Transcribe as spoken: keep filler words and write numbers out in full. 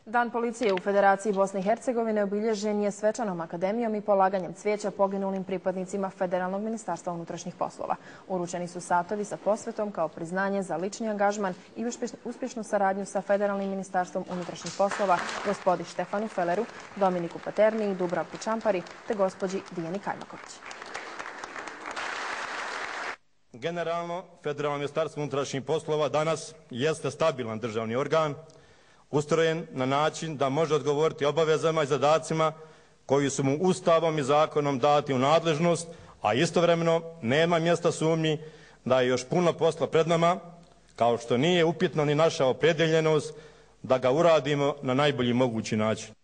Dan policije u Federaciji Bosne i Hercegovine obilježen je svečanom akademijom i polaganjem cvijeća poginulim pripadnicima Federalnog ministarstva unutrašnjih poslova. Uručeni su satovi sa posvetom kao priznanje za lični angažman i uspješnu saradnju sa Federalnim ministarstvom unutrašnjih poslova gospodi Štefanu Feleru, Dominiku Paterni, Dubravki Čampari te gospođi Dijani Kajmaković. Generalno, Federalno ministarstvo unutrašnjih poslova danas jeste stabilan državni organ, ustrojen na način da može odgovoriti obavezama i zadacima koji su mu Ustavom i zakonom dati u nadležnost, a istovremeno nema mjesta sumnji da je još puno posla pred nama, kao što nije upitna ni naša opredjeljenost da ga uradimo na najbolji mogući način.